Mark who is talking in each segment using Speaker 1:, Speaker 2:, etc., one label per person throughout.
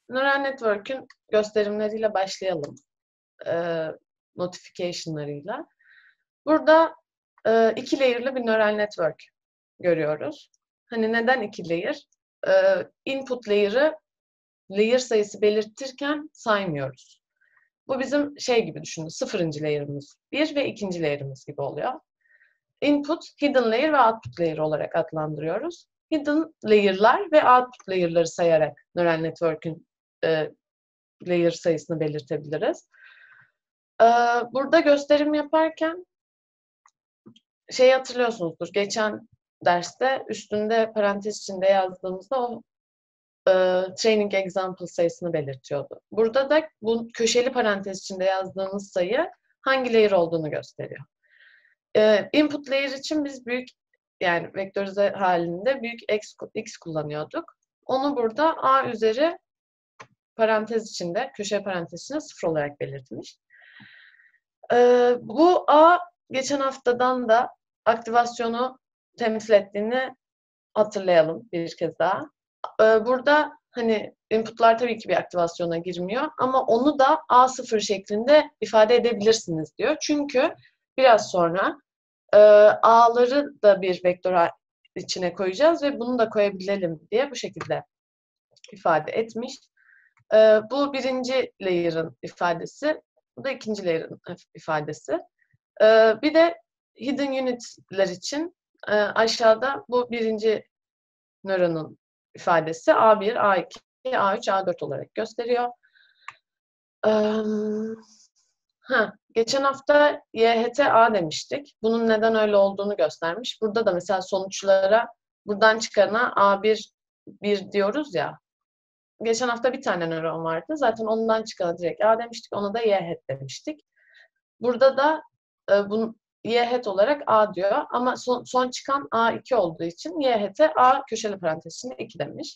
Speaker 1: Neural Network'ün gösterimleriyle başlayalım. Notification'larıyla. Burada iki layer'lı bir neural network görüyoruz. Hani neden iki layer? Input layer'ı layer sayısı belirtirken saymıyoruz. Bu bizim şey gibi düşünün, sıfırıncı layer'ımız 1 ve ikinci layer'ımız gibi oluyor. Input, hidden layer ve output layer olarak adlandırıyoruz. Hidden layer'lar ve output layer'ları sayarak neural network'ün layer sayısını belirtebiliriz. Burada gösterim yaparken şeyi hatırlıyorsunuzdur. Geçen derste üstünde parantez içinde yazdığımızda o training example sayısını belirtiyordu. Burada da bu köşeli parantez içinde yazdığımız sayı hangi layer olduğunu gösteriyor. Input layer için biz büyük, yani vektörize halinde büyük x kullanıyorduk. Onu burada a üzeri parantez içinde, köşe parantez içinde 0 olarak belirtmiş. Bu a geçen haftadan da aktivasyonu temsil ettiğini hatırlayalım bir kez daha. Burada hani inputlar tabii ki bir aktivasyona girmiyor ama onu da A0 şeklinde ifade edebilirsiniz diyor. Çünkü biraz sonra A'ları da bir vektör içine koyacağız ve bunu da koyabilelim diye bu şekilde ifade etmiş. Bu birinci layer'ın ifadesi, bu da ikinci layer'ın ifadesi. Bir de hidden unit'ler için aşağıda bu birinci nöronun ifadesi A1, A2, A3, A4 olarak gösteriyor. Geçen hafta YHT A demiştik. Bunun neden öyle olduğunu göstermiş. Burada da mesela sonuçlara buradan çıkarına A1 1 diyoruz ya. Geçen hafta bir tane nöron vardı. Zaten ondan çıkana direkt A demiştik. Ona da YHT demiştik. Burada da bunu YHT olarak A diyor. Ama son çıkan A2 olduğu için YHT A köşeli parantez içinde 2 demiş.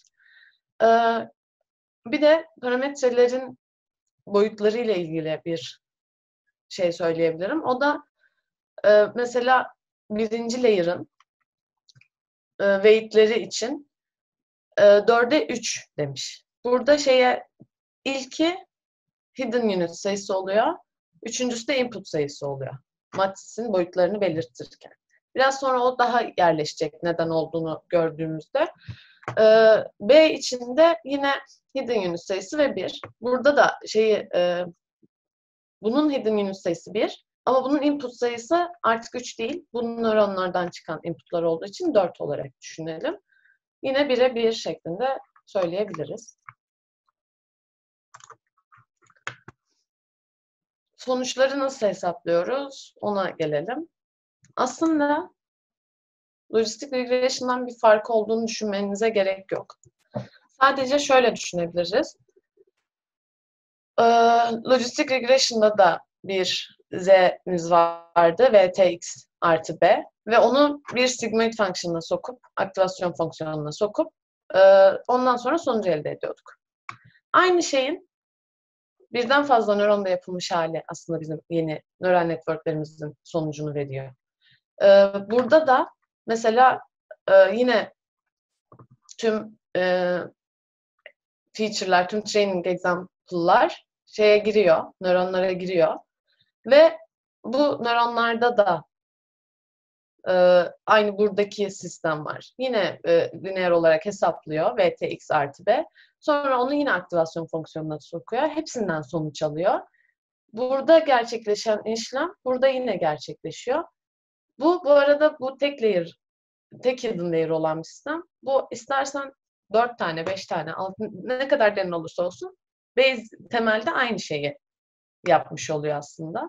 Speaker 1: Bir de parametrelerin boyutları ile ilgili bir şey söyleyebilirim. O da mesela birinci layer'ın weight'leri için 4'e 3 demiş. Burada ilki hidden unit sayısı oluyor. Üçüncüsü de input sayısı oluyor. Matrisin boyutlarını belirtirken. Biraz sonra o daha yerleşecek neden olduğunu gördüğümüzde. B içinde yine hidden unit sayısı ve 1. Burada da bunun hidden unit sayısı 1. Ama bunun input sayısı artık 3 değil. Bunun nöronlardan çıkan inputlar olduğu için 4 olarak düşünelim. Yine 1'e 1 şeklinde söyleyebiliriz. Sonuçları nasıl hesaplıyoruz? Ona gelelim. Aslında lojistik regression'dan bir fark olduğunu düşünmenize gerek yok. Sadece şöyle düşünebiliriz. Lojistik regression'da da bir z'miz vardı, vtx artı b. Ve onu bir sigmoid fonksiyonuna sokup, aktivasyon fonksiyonuna sokup ondan sonra sonucu elde ediyorduk. Aynı şeyin birden fazla nöronda yapılmış hali aslında bizim yeni nöral networklerimizin sonucunu veriyor. Burada da mesela yine tüm feature'lar, tüm training example'lar giriyor, nöronlara giriyor. Ve bu nöronlarda da aynı buradaki sistem var. Yine lineer olarak hesaplıyor vtx artı b. Sonra onu yine aktivasyon fonksiyonuna sokuyor. Hepsinden sonuç alıyor. Burada gerçekleşen işlem burada yine gerçekleşiyor. Bu arada bu tek hidden layer olan bir sistem. Bu istersen 4 tane, 5 tane, 6, ne kadar derin olursa olsun base temelde aynı şeyi yapmış oluyor aslında.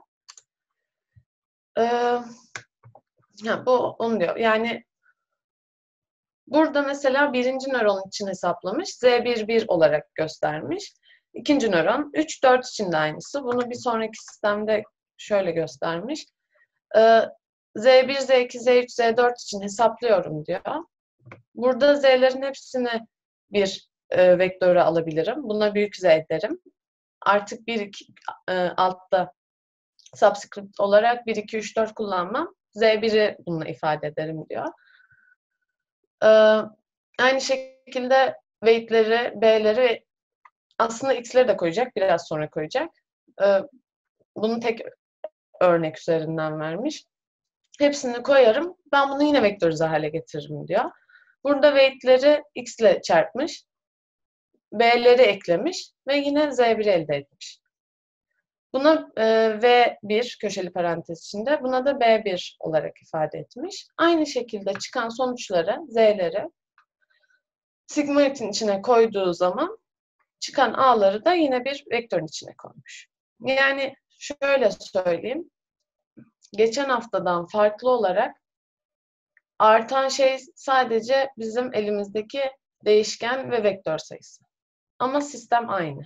Speaker 1: Bu onu diyor. Yani burada mesela birinci nöron için hesaplamış. Z11 olarak göstermiş. İkinci nöron 3, 4 için de aynısı. Bunu bir sonraki sistemde şöyle göstermiş. Z1, Z2, Z3, Z4 için hesaplıyorum diyor. Burada Z'lerin hepsini bir vektöre alabilirim. Buna büyük Z derim. Artık 1, 2 altta subscript olarak 1, 2, 3, 4 kullanmam. Z1'i bununla ifade ederim diyor. Aynı şekilde weight'leri, B'leri aslında x'leri de koyacak, biraz sonra koyacak. Bunu tek örnek üzerinden vermiş. Hepsini koyarım, ben bunu yine vektörize hale getiririm diyor. Burada weight'leri x ile çarpmış, b'leri eklemiş ve yine z1 elde etmiş. Buna v1 köşeli parantez içinde, buna da b1 olarak ifade etmiş. Aynı şekilde çıkan sonuçları, z'leri sigmoid'in içine koyduğu zaman çıkan a'ları da yine bir vektörün içine koymuş. Yani şöyle söyleyeyim, geçen haftadan farklı olarak artan şey sadece bizim elimizdeki değişken ve vektör sayısı. Ama sistem aynı.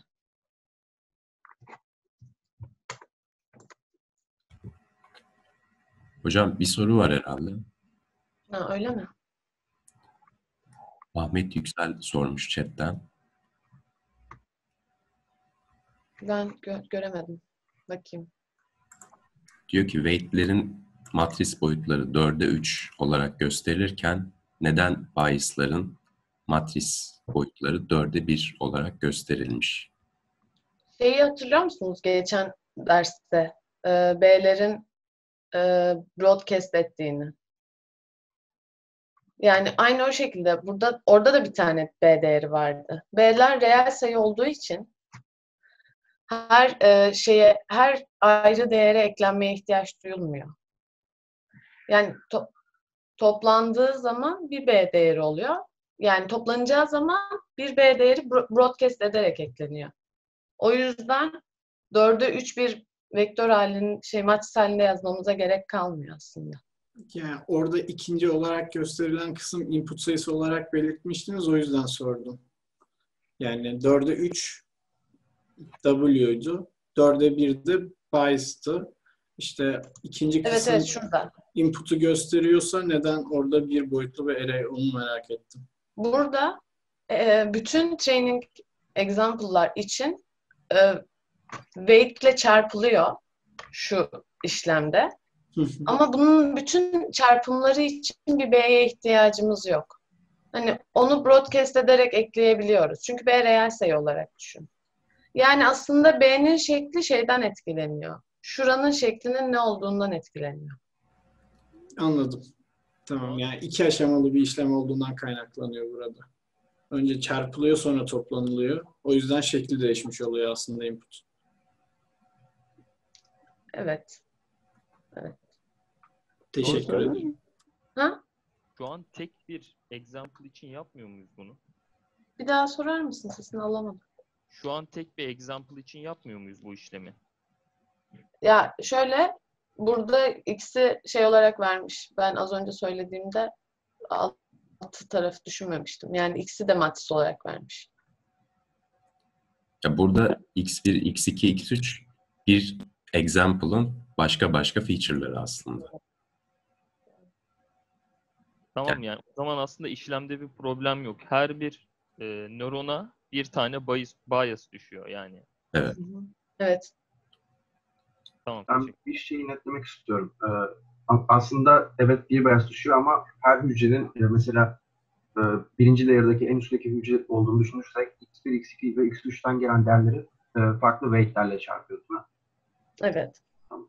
Speaker 2: Hocam bir soru var herhalde.
Speaker 1: Ha, öyle mi?
Speaker 2: Ahmet Yüksel sormuş chatten.
Speaker 1: Ben göremedim. Bakayım.
Speaker 2: Diyor ki weight'lerin matris boyutları 4'e 3 olarak gösterilirken neden bias'ların matris boyutları 4'e 1 olarak gösterilmiş?
Speaker 1: Şeyi hatırlıyor musunuz geçen derste? B'lerin broadcast ettiğini. Yani aynı o şekilde orada da bir tane B değeri vardı. B'ler reel sayı olduğu için her ayrı değere eklenmeye ihtiyaç duyulmuyor. Yani toplandığı zaman bir B değeri oluyor. Yani toplanacağı zaman bir B değeri broadcast ederek ekleniyor. O yüzden 4'e 3 bir vektör halinin matris halinde yazmamıza gerek kalmıyor aslında.
Speaker 3: Yani orada ikinci olarak gösterilen kısım input sayısı olarak belirtmiştiniz, o yüzden sordum. Yani 4'e 3 W'ydu. 4'e 1 de bias'tı. İşte ikinci kısım
Speaker 1: Evet, şurada.
Speaker 3: input'u gösteriyorsa neden orada bir boyutlu bir array, onu merak ettim.
Speaker 1: Burada bütün training example'lar için weight ile çarpılıyor şu işlemde. Ama bunun bütün çarpımları için bir B'ye ihtiyacımız yok. Hani onu broadcast ederek ekleyebiliyoruz. Çünkü B reel sayı olarak düşün. Yani aslında B'nin şekli şeyden etkileniyor. Şuranın şeklinin ne olduğundan etkileniyor.
Speaker 3: Anladım. Tamam, yani iki aşamalı bir işlem olduğundan kaynaklanıyor burada. Önce çarpılıyor, sonra toplanılıyor. O yüzden şekli değişmiş oluyor aslında input.
Speaker 1: Evet.
Speaker 3: Teşekkür ederim.
Speaker 1: Ha?
Speaker 4: Şu an tek bir example için yapmıyor muyuz bunu?
Speaker 1: Bir daha sorar mısın? Sesini alamadım.
Speaker 4: Şu an tek bir example için yapmıyor muyuz bu işlemi?
Speaker 1: Ya şöyle, burada x'i olarak vermiş. Ben az önce söylediğimde altı tarafı düşünmemiştim. Yani x'i de matris olarak vermiş.
Speaker 2: Ya burada x1, x2, x3 bir example'ın başka feature'ları aslında.
Speaker 4: Tamam, yani o zaman aslında işlemde bir problem yok. Her bir nörona bir tane bias düşüyor yani.
Speaker 2: Evet.
Speaker 1: Evet.
Speaker 4: Tamam.
Speaker 5: Ben bir şeyi netlemek istiyorum. Aslında evet bir bias düşüyor ama her hücrenin mesela birinci layer'daki en üstteki hücre olduğunu düşünürsek x1, x2 ve x3'ten gelen değerleri farklı weight'lerle çarpıyoruz değil mi?
Speaker 1: Evet.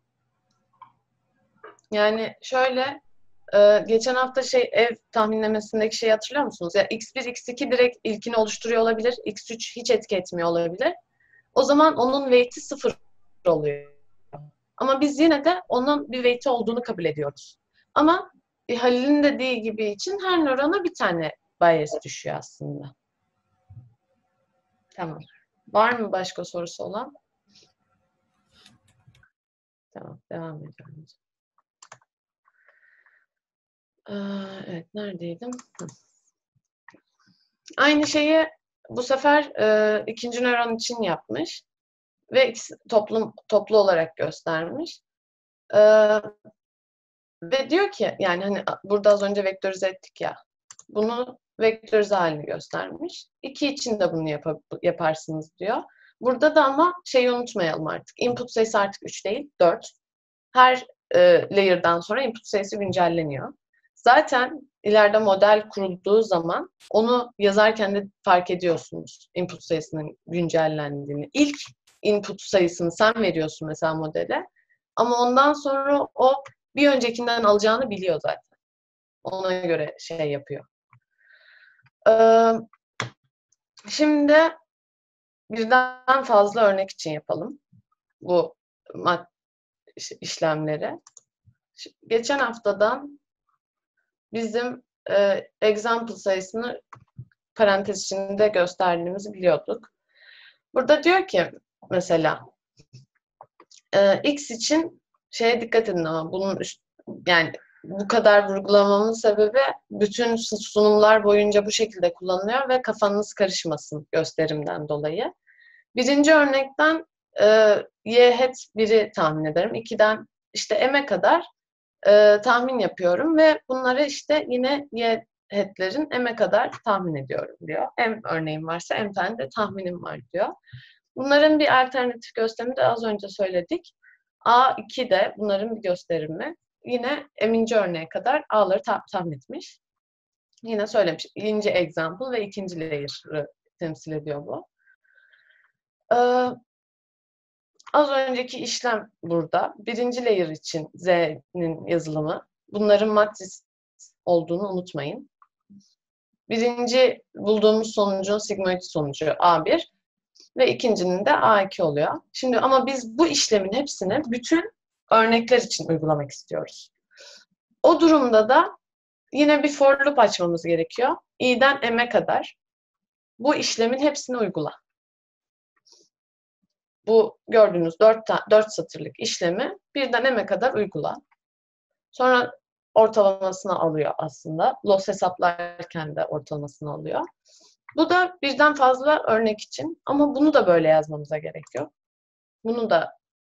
Speaker 1: Yani şöyle, geçen hafta ev tahminlemesindeki şeyi hatırlıyor musunuz? Ya x1, x2 direkt ilkini oluşturuyor olabilir. x3 hiç etki etmiyor olabilir. O zaman onun weight'i 0 oluyor. Ama biz yine de onun bir weight'i olduğunu kabul ediyoruz. Ama Halil'in dediği gibi için her nörona bir tane bias düşüyor aslında. Tamam. Var mı başka sorusu olan? Tamam, devam ediyorum. Evet, neredeydim? Aynı şeyi bu sefer ikinci nöron için yapmış ve toplu olarak göstermiş. Ve diyor ki, yani hani burada az önce vektörize ettik ya, bunu vektörize halini göstermiş. 2 için de bunu yaparsınız diyor. Burada da ama unutmayalım artık. Input sayısı artık 3 değil, 4. Her layer'dan sonra input sayısı güncelleniyor. zaten ileride model kurulduğu zaman onu yazarken de fark ediyorsunuz input sayısının güncellendiğini. İlk input sayısını sen veriyorsun mesela modele ama ondan sonra o bir öncekinden alacağını biliyor zaten. Ona göre şey yapıyor. Şimdi birden fazla örnek için yapalım bu işlemleri. Geçen haftadan bizim example sayısını parantez içinde gösterdiğimizi biliyorduk. Burada diyor ki mesela x için şeye dikkat edin ama bunun yani bu kadar vurgulamamın sebebi bütün sunumlar boyunca bu şekilde kullanılıyor ve kafanız karışmasın gösterimden dolayı. Birinci örnekten y hat 1'i tahmin ederim. 2'den işte m'e kadar tahmin yapıyorum ve bunları işte yine y hat'lerin m'e kadar tahmin ediyorum diyor. M örneğim varsa m tane de tahminim var diyor. Bunların bir alternatif gösterimi de az önce söyledik. A2 de bunların bir gösterimi. Yine m'inci örneğe kadar A'ları tahmin etmiş. Yine söylemiş. Birinci example ve ikinci layer'ı temsil ediyor bu. Az önceki işlem burada. Birinci layer için Z'nin yazılımı. Bunların matris olduğunu unutmayın. Birinci bulduğumuz sonucun sigmoid sonucu A1 ve ikincinin de A2 oluyor. Şimdi ama biz bu işlemin hepsini bütün örnekler için uygulamak istiyoruz. O durumda da yine bir for loop açmamız gerekiyor. i'den m'e kadar bu işlemin hepsini uygula. Bu gördüğünüz 4 satırlık işlemi birden m'e kadar uygula. Sonra ortalamasını alıyor aslında. Loss hesaplarken de ortalamasını alıyor. Bu da birden fazla örnek için. Ama bunu da böyle yazmamıza gerek yok. Bunu da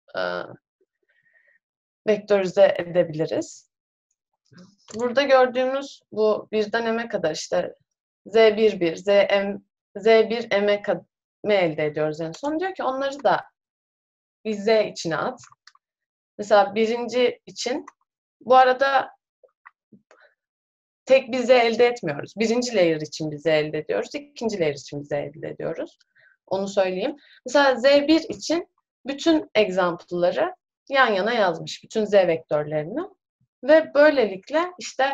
Speaker 1: vektörize edebiliriz. Burada gördüğümüz bu birden m'e kadar işte Z11, Z1 m'e elde ediyoruz en son. Diyor ki onları da bir Z içine at. Mesela birinci için bu arada tek bir Z elde etmiyoruz. Birinci layer için bir Z elde ediyoruz. İkinci layer için bir Z elde ediyoruz. Onu söyleyeyim. Mesela Z1 için bütün example'ları yan yana yazmış. Bütün Z vektörlerini. Ve böylelikle işte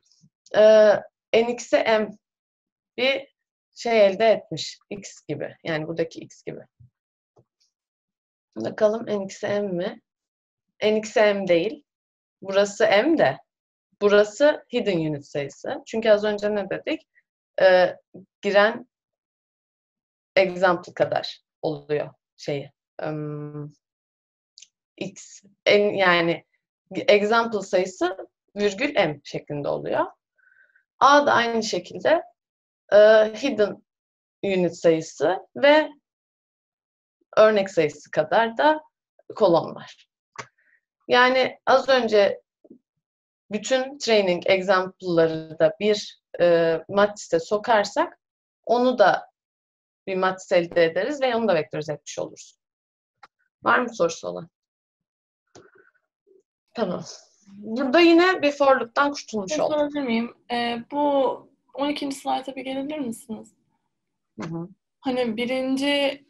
Speaker 1: nx'e m bir şey elde etmiş. X gibi. Yani buradaki X gibi. Bakalım nx'e m mi? Nx'e m değil. Burası m de. Burası hidden unit sayısı. Çünkü az önce ne dedik? Giren example kadar oluyor şeyi. X. Yani example sayısı virgül m şeklinde oluyor. A da aynı şekilde hidden unit sayısı ve örnek sayısı kadar da kolon var. Yani az önce bütün training example'ları da bir matrise sokarsak onu da bir matris elde ederiz ve onu da vektörize etmiş oluruz. Var mı sorusu olan? Tamam. Burada yine bir for loop'tan kurtulmuş olduk.
Speaker 6: Sorabilir miyim? Bu 12. slayta bir gelebilir misiniz?
Speaker 1: Hı.
Speaker 6: Hani birinci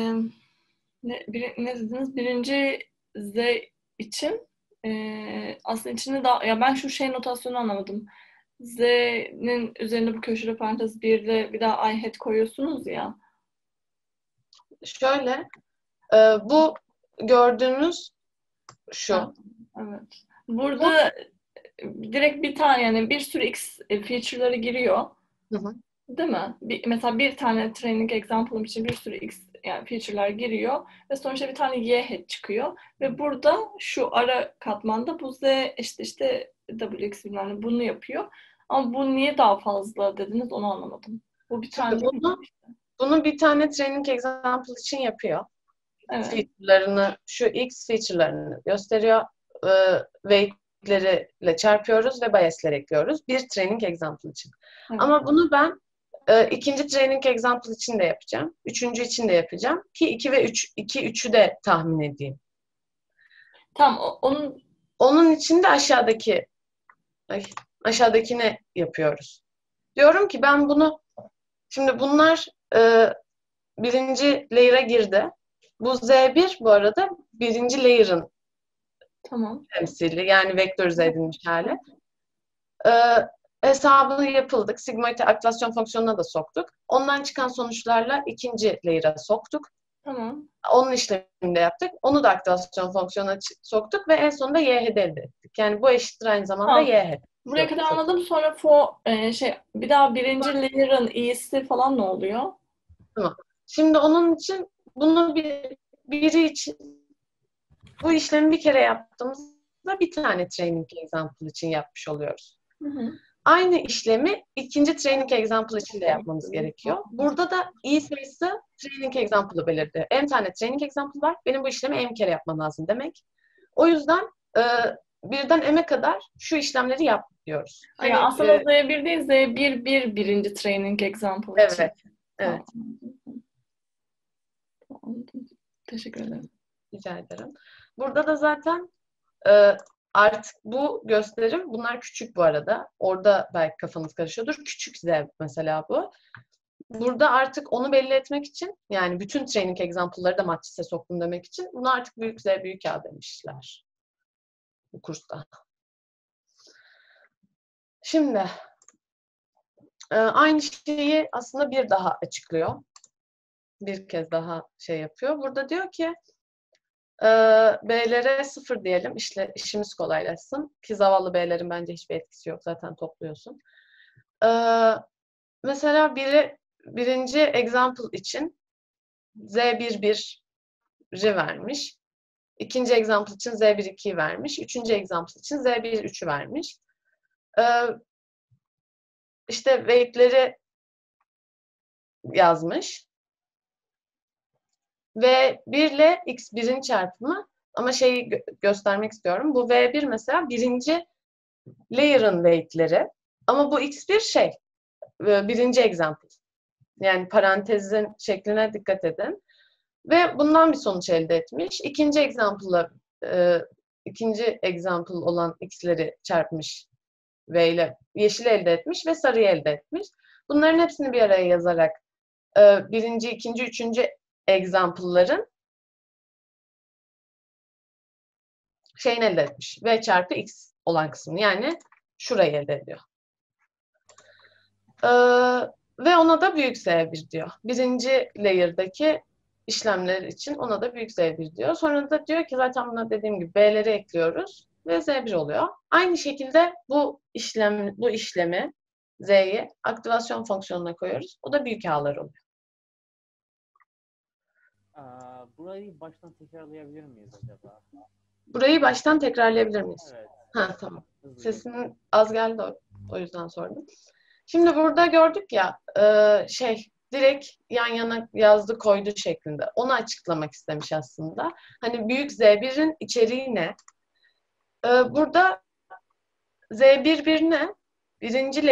Speaker 6: ne dediniz? Birinci Z için aslında içinde daha ya ben şu şey notasyonu anlamadım. Z'nin üzerine bu köşede parantez 1'de bir daha I hat koyuyorsunuz ya.
Speaker 1: Şöyle bu gördüğünüz şu.
Speaker 6: Ha, evet. Burada direkt bir tane yani bir sürü X feature'ları giriyor.
Speaker 1: Hı.
Speaker 6: Değil mi? Mesela bir tane training example'ım için bir sürü X yani feature'lar giriyor ve sonuçta bir tane Y head çıkıyor ve burada şu ara katmanda bu Z işte WX bilmem ne bunu yapıyor. Ama bu niye daha fazla dediniz onu anlamadım. Bu bir tane değil mi?
Speaker 1: Bunu bir tane training example için yapıyor.
Speaker 6: Evet.
Speaker 1: Feature'larını, şu X feature'larını gösteriyor. Weight'leriyle çarpıyoruz ve bias'ler ekliyoruz. Bir training example için.
Speaker 6: Evet.
Speaker 1: Ama bunu ben ikinci training example için de yapacağım. Üçüncü için de yapacağım. Ki 2 ve 3, 2-3'ü de tahmin edeyim.
Speaker 6: Tamam.
Speaker 1: Onun için de aşağıdakini yapıyoruz. Diyorum ki ben bunu, şimdi bunlar birinci layer'a girdi. Bu Z1 bu arada birinci layer'ın
Speaker 6: Tamam.
Speaker 1: temsili, yani vektörize edilmiş hali. Hesabı yapıldık. Sigmoid'i aktivasyon fonksiyonuna da soktuk. Ondan çıkan sonuçlarla ikinci layer'a soktuk.
Speaker 6: Tamam.
Speaker 1: Onun işlemini de yaptık. Onu da aktivasyon fonksiyonuna soktuk ve en sonunda YH'de elde ettik. Yani bu eşittir aynı zamanda
Speaker 6: Tamam.
Speaker 1: YH.
Speaker 6: Buraya kadar anladım. Sonra bir daha birinci layer'ın iyisi falan ne oluyor?
Speaker 1: Tamam. Şimdi onun için bunu biri için bu işlemi bir kere yaptığımızda bir tane training example için yapmış oluyoruz.
Speaker 6: Hı hı.
Speaker 1: Aynı işlemi ikinci training example için de yapmamız gerekiyor. Burada da i sayısı training example'ı belirdi. M tane training example var. Benim bu işlemi M kere yapmam lazım demek. O yüzden birden M'e kadar şu işlemleri yap diyoruz.
Speaker 6: Yani aslında Z1 değil, Z1 birinci training example için.
Speaker 1: Evet. Evet.
Speaker 6: Tamam. Teşekkür ederim.
Speaker 1: Rica ederim. Burada da zaten artık bu gösterim, bunlar küçük bu arada. Orada belki kafanız karışıyordur. Küçük Z mesela bu. Burada artık onu belli etmek için, yani bütün training example'ları da matrise soktum demek için bunu artık büyük Z, büyük A demişler bu kursta. Şimdi aynı şeyi aslında bir daha açıklıyor. Bir kez daha şey yapıyor. Burada diyor ki B'lere 0 diyelim, işimiz kolaylaşsın. Ki zavallı B'lerin bence hiçbir etkisi yok. Zaten topluyorsun. Mesela birinci example için Z11'i vermiş. İkinci example için Z12'yi vermiş. Üçüncü example için Z13'ü vermiş. İşte weight'leri yazmış. V1 ile X1'in çarpımı, ama şeyi göstermek istiyorum. Bu V1 mesela birinci layer'ın weight'leri. Ama bu X1 birinci example. Yani parantezin şekline dikkat edin. Ve bundan bir sonuç elde etmiş. İkinci example olan X'leri çarpmış V ile yeşil elde etmiş ve sarıyı elde etmiş. Bunların hepsini bir araya yazarak birinci, ikinci, üçüncü example'ların şeyini elde etmiş. V çarpı X olan kısmını, yani şurayı elde ediyor. Ve ona da büyük Z1 diyor. Birinci layer'daki işlemler için ona da büyük Z1 diyor. Sonra da diyor ki zaten buna dediğim gibi B'leri ekliyoruz ve Z1 oluyor. Aynı şekilde bu işlemi Z'yi aktivasyon fonksiyonuna koyuyoruz. O da büyük A'lar oluyor.
Speaker 7: Burayı baştan tekrarlayabilir miyiz acaba?
Speaker 1: Burayı baştan tekrarlayabilir miyiz?
Speaker 7: Evet.
Speaker 1: Ha, tamam. Sesin az geldi, o yüzden sordum. Şimdi burada gördük ya direkt yan yana yazdı koydu şeklinde. Onu açıklamak istemiş aslında. Hani büyük Z1'in içeriği ne? Burada Z11 ne? Birinci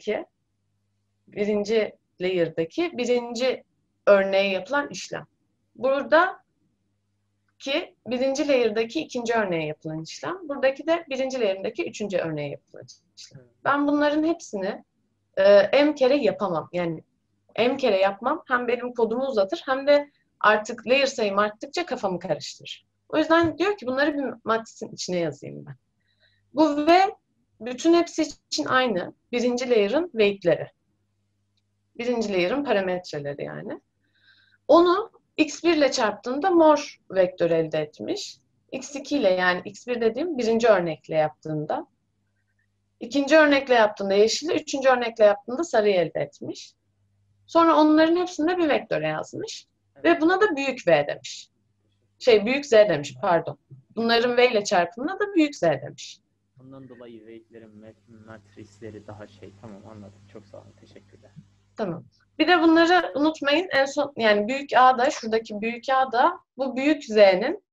Speaker 1: örneğe yapılan işlem. Burada ki birinci layer'daki ikinci örneğe yapılan işlem. Buradaki de birinci layer'daki üçüncü örneğe yapılan işlem. Ben bunların hepsini M kere yapamam. Yani M kere yapmam hem benim kodumu uzatır hem de artık layer sayım arttıkça kafamı karıştırır. O yüzden diyor ki bunları bir matrisin içine yazayım ben. Bu ve bütün hepsi için aynı. Birinci layer'ın weight'leri. Birinci layer'ın parametreleri yani. Onu X1 ile çarptığında mor vektör elde etmiş. X2 ile, yani X1 dediğim birinci örnekle yaptığında. İkinci örnekle yaptığında yeşili, üçüncü örnekle yaptığında sarıyı elde etmiş. Sonra onların hepsini de bir vektöre yazmış. Ve buna da büyük V demiş. Büyük Z demiş, pardon. Bunların V ile çarpımına da büyük Z demiş.
Speaker 7: Ondan dolayı weight'lerin matrisleri daha tamam, anladım. Çok sağ olun, teşekkürler.
Speaker 1: Tamam. Bir de bunları unutmayın. En son, yani büyük A da, şuradaki büyük A da bu büyük Z'nin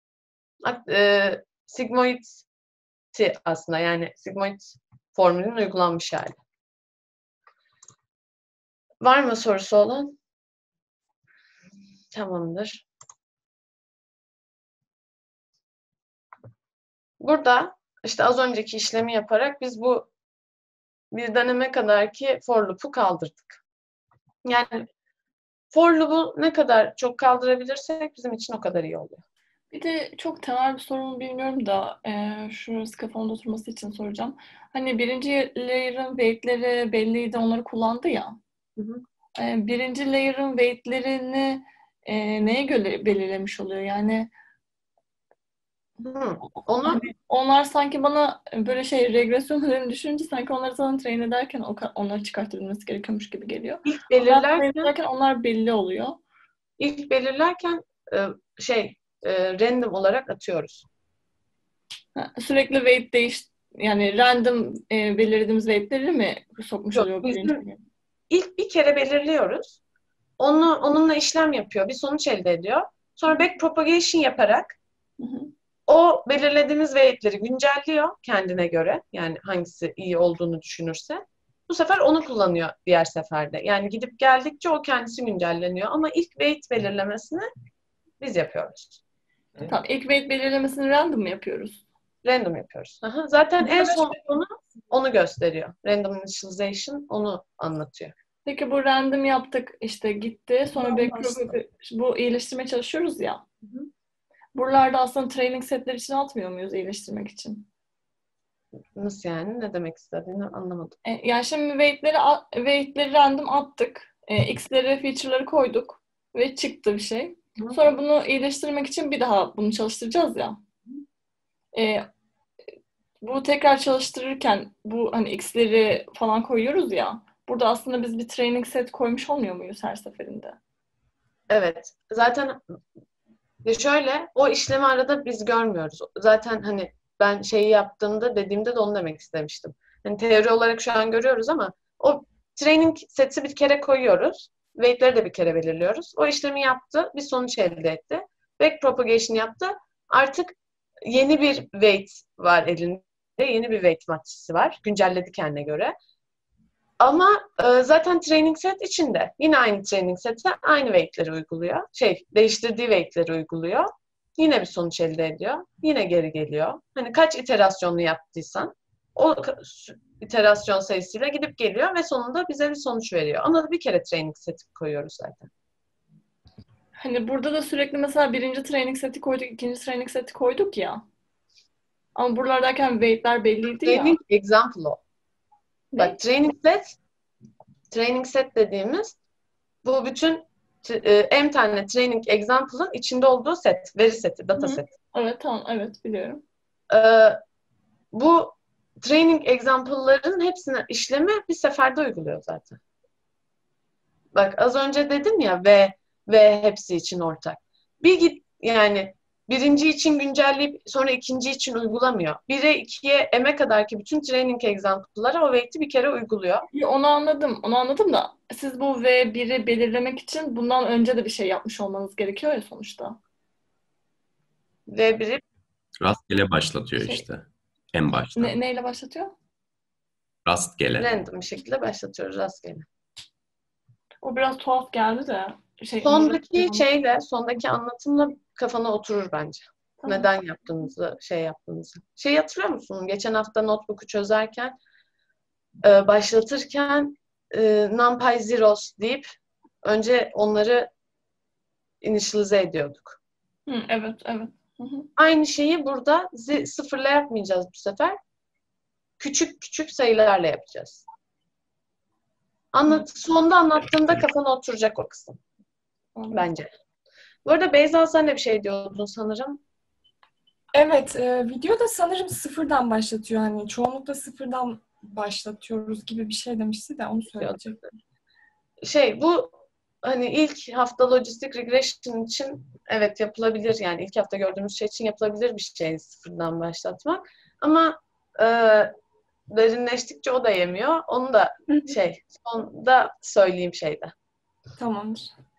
Speaker 1: sigmoid'i aslında, yani sigmoid formülünün uygulanmış hali. Var mı sorusu olan? Tamamdır. Burada işte az önceki işlemi yaparak biz bu bir döneme kadar ki for loop'u kaldırdık. Yani for loop'u ne kadar çok kaldırabilirsek bizim için o kadar iyi oluyor.
Speaker 6: Bir de çok temel bir sorun bilmiyorum da şurası kafamda oturması için soracağım. Hani birinci layer'ın weight'leri belliydi, onları kullandı ya.
Speaker 1: Hı hı.
Speaker 6: Birinci layer'ın weight'lerini neye göre belirlemiş oluyor? Yani
Speaker 1: Onu
Speaker 6: hani onlar sanki bana böyle regresyon modelini düşününce sanki onları zaten train ederken onları çıkartılması gerekiyormuş gibi geliyor.
Speaker 1: ilk
Speaker 6: Ben train
Speaker 1: belirlerken
Speaker 6: ederken onlar belli oluyor.
Speaker 1: Random olarak atıyoruz.
Speaker 6: Sürekli weight yani random belirlediğimiz weight'leri mi sokmuş
Speaker 1: Yok,
Speaker 6: oluyor
Speaker 1: bizim
Speaker 6: birinci?
Speaker 1: ilk bir kere belirliyoruz. Onunla işlem yapıyor. Bir sonuç elde ediyor. Sonra backpropagation yaparak
Speaker 6: Hı hı.
Speaker 1: o belirlediğimiz weight'leri güncelliyor kendine göre. Yani hangisi iyi olduğunu düşünürse. Bu sefer onu kullanıyor diğer seferde. Yani gidip geldikçe o kendisi güncelleniyor. Ama ilk weight belirlemesini biz yapıyoruz.
Speaker 6: Tamam, ilk weight belirlemesini random mı yapıyoruz?
Speaker 1: Random yapıyoruz. Aha. Zaten en son onu gösteriyor. Random initialization onu anlatıyor.
Speaker 6: Peki bu random yaptık, işte gitti. Sonra bu iyileştirmeye çalışıyoruz ya.
Speaker 1: Hı hı.
Speaker 6: Buralarda aslında training setler için atmıyor muyuz iyileştirmek için?
Speaker 1: Nasıl yani? Ne demek istediğini anlamadım.
Speaker 6: Yani şimdi weight'leri random attık. X'leri, feature'ları koyduk. Ve çıktı bir şey.
Speaker 1: Hı.
Speaker 6: Sonra bunu iyileştirmek için bir daha bunu çalıştıracağız ya. Bu tekrar çalıştırırken bu hani X'leri falan koyuyoruz ya. Burada aslında biz bir training set koymuş olmuyor muyuz her seferinde?
Speaker 1: Evet. Zaten şöyle o işlemi arada biz görmüyoruz. Zaten hani ben şeyi yaptığımda dediğimde de onu demek istemiştim. Hani teori olarak şu an görüyoruz ama o training seti bir kere koyuyoruz. Weight'leri de bir kere belirliyoruz. O işlemi yaptı. Bir sonuç elde etti. Backpropagation yaptı. Artık yeni bir weight var elinde. Yeni bir weight matrisi var. Güncelledi kendine göre. Ama zaten training set içinde. Yine aynı training sete aynı weight'leri uyguluyor. Değiştirdiği weight'leri uyguluyor. Yine bir sonuç elde ediyor. Yine geri geliyor. Hani kaç iterasyonlu yaptıysan o iterasyon sayısıyla gidip geliyor ve sonunda bize bir sonuç veriyor. Ona bir kere training seti koyuyoruz zaten.
Speaker 6: Hani burada da sürekli mesela birinci training seti koyduk, ikinci training seti koyduk ya. Ama buralardayken weight'ler belliydi ya.
Speaker 1: Training example o.
Speaker 6: Ne?
Speaker 1: Bak training set dediğimiz bu bütün m tane training example'ın içinde olduğu set, veri seti, data
Speaker 6: Hı.
Speaker 1: seti.
Speaker 6: Evet, tamam, evet biliyorum.
Speaker 1: Bu training example'ların hepsine işlemi bir seferde uyguluyor zaten. Bak az önce dedim ya ve hepsi için ortak. Yani birinci için güncelleyip sonra ikinci için uygulamıyor. 1'e 2'ye m'e kadarki bütün training example'lara o weight'i bir kere uyguluyor.
Speaker 6: Onu anladım da siz bu V1'i belirlemek için bundan önce de bir şey yapmış olmanız gerekiyor ya sonuçta.
Speaker 1: V1'i
Speaker 2: Rastgele başlatıyor
Speaker 6: Şey-
Speaker 2: işte. En baştan.
Speaker 6: Neyle başlatıyor?
Speaker 2: Rastgele.
Speaker 1: random bir şekilde başlatıyoruz rastgele.
Speaker 6: O biraz tuhaf geldi de.
Speaker 1: Sondaki anlatımla kafana oturur bence.
Speaker 6: Tamam.
Speaker 1: Neden yaptığınızı, yaptığınızı. Hatırlıyor musun? Geçen hafta notebook'u çözerken başlatırken NumPy zeros deyip önce onları initialize ediyorduk.
Speaker 6: Evet. Hı hı.
Speaker 1: Aynı şeyi burada sıfırla yapmayacağız bu sefer. Küçük küçük sayılarla yapacağız. Sonda anlattığında kafana oturacak o kısım. Bence. Bu arada Beyza sen de bir şey diyordun sanırım.
Speaker 8: Evet, videoda sanırım sıfırdan başlatıyor. Hani çoğunlukla sıfırdan başlatıyoruz gibi bir şey demişti de onu söyleyecektim.
Speaker 1: Bu hani ilk hafta logistik regression için evet yapılabilir. Yani ilk hafta gördüğümüz şey için yapılabilir bir şey sıfırdan başlatmak. Ama derinleştikçe o da yemiyor. Onu da sonda söyleyeyim şeyde.
Speaker 8: Tamamdır.